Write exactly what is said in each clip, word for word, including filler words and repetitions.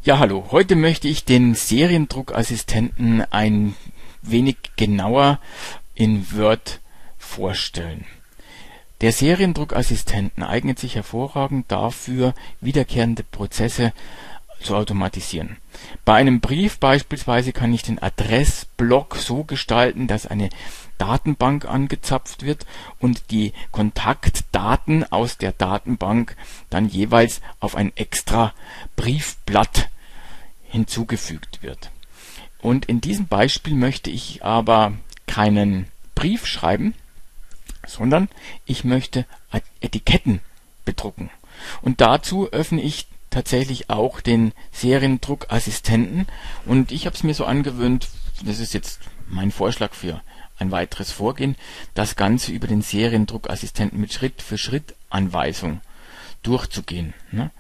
Ja, hallo. Heute möchte ich den Seriendruckassistenten ein wenig genauer in Word vorstellen. Der Seriendruckassistenten eignet sich hervorragend dafür, wiederkehrende Prozesse zu automatisieren. Bei einem Brief beispielsweise kann ich den Adressblock so gestalten, dass eine Datenbank angezapft wird und die Kontaktdaten aus der Datenbank dann jeweils auf ein extra Briefblatt hinzugefügt wird. Und in diesem Beispiel möchte ich aber keinen Brief schreiben, sondern ich möchte Etiketten bedrucken. Und dazu öffne ich tatsächlich auch den Seriendruckassistenten und ich habe es mir so angewöhnt, das ist jetzt mein Vorschlag für ein weiteres Vorgehen, das Ganze über den Seriendruckassistenten mit Schritt-für-Schritt-Anweisung durchzugehen.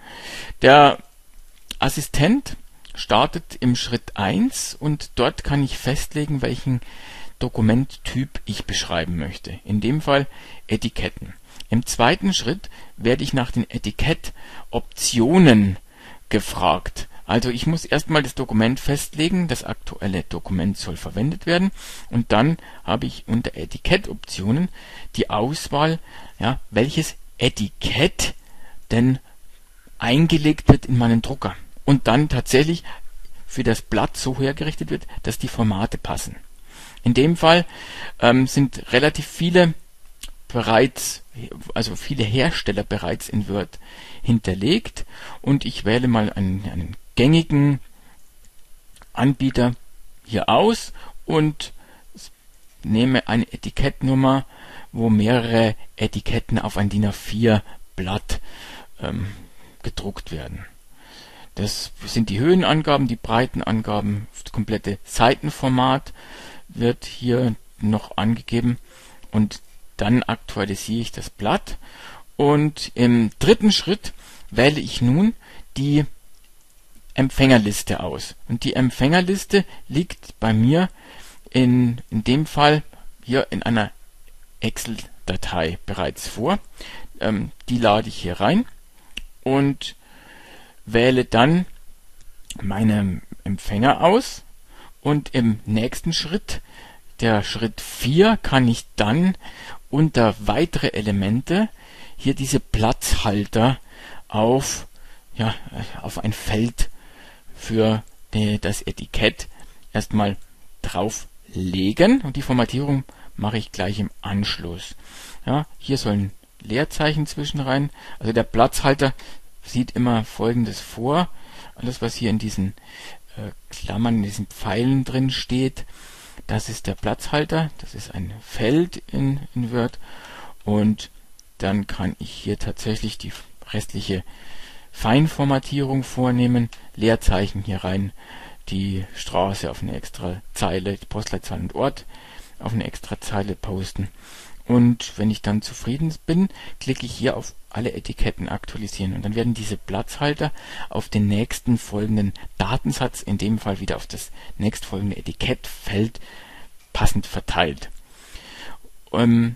Der Assistent startet im Schritt eins und dort kann ich festlegen, welchen Dokumenttyp ich beschreiben möchte. In dem Fall Etiketten. Im zweiten Schritt werde ich nach den Etikettoptionen gefragt. Also ich muss erstmal das Dokument festlegen, das aktuelle Dokument soll verwendet werden und dann habe ich unter Etikettoptionen die Auswahl, ja, welches Etikett denn eingelegt wird in meinen Drucker und dann tatsächlich für das Blatt so hergerichtet wird, dass die Formate passen. In dem Fall ähm, sind relativ viele bereits, also viele Hersteller bereits in Word hinterlegt und ich wähle mal einen, einen gängigen Anbieter hier aus und nehme eine Etikettnummer, wo mehrere Etiketten auf ein DIN A vier Blatt ähm, gedruckt werden. Das sind die Höhenangaben, die Breitenangaben, das komplette Seitenformat wird hier noch angegeben und dann aktualisiere ich das Blatt und im dritten Schritt wähle ich nun die Empfängerliste aus. Und die Empfängerliste liegt bei mir in, in dem Fall hier in einer Excel-Datei bereits vor. Ähm, die lade ich hier rein und wähle dann meine Empfänger aus und im nächsten Schritt, der Schritt vier, kann ich dann unter weitere Elemente hier diese Platzhalter auf, ja, auf ein Feld für die, das Etikett erstmal drauflegen und die Formatierung mache ich gleich im Anschluss. Ja, hier sollen Leerzeichen zwischen rein. Also der Platzhalter sieht immer Folgendes vor. Alles, was hier in diesen äh, Klammern, in diesen Pfeilen drin steht, das ist der Platzhalter. Das ist ein Feld in, in Word. Und dann kann ich hier tatsächlich die restliche Feinformatierung vornehmen. Leerzeichen hier rein, die Straße auf eine extra Zeile, Postleitzahl und Ort auf eine extra Zeile posten. Und wenn ich dann zufrieden bin, klicke ich hier auf alle Etiketten aktualisieren und dann werden diese Platzhalter auf den nächsten folgenden Datensatz, in dem Fall wieder auf das nächstfolgende Etikettfeld passend verteilt. Im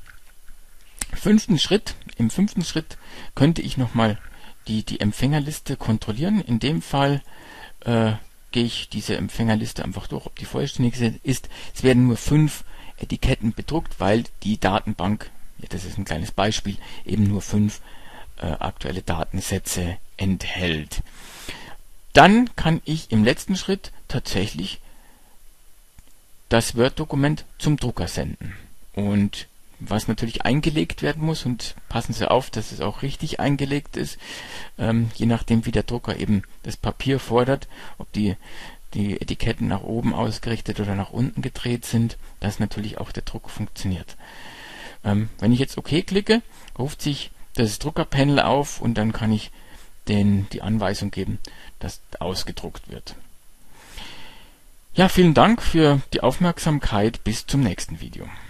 fünften Schritt, im fünften Schritt könnte ich nochmal die, die Empfängerliste kontrollieren. In dem Fall äh, gehe ich diese Empfängerliste einfach durch, ob die vollständig ist. Es werden nur fünf Etiketten bedruckt, weil die Datenbank, ja, das ist ein kleines Beispiel, eben nur fünf äh, aktuelle Datensätze enthält. Dann kann ich im letzten Schritt tatsächlich das Word-Dokument zum Drucker senden. Und was natürlich eingelegt werden muss, und passen Sie auf, dass es auch richtig eingelegt ist, ähm, je nachdem wie der Drucker eben das Papier fordert, ob die die Etiketten nach oben ausgerichtet oder nach unten gedreht sind, dass natürlich auch der Druck funktioniert. Ähm, wenn ich jetzt OK klicke, ruft sich das Druckerpanel auf und dann kann ich den, die Anweisung geben, dass ausgedruckt wird. Ja, vielen Dank für die Aufmerksamkeit. Bis zum nächsten Video.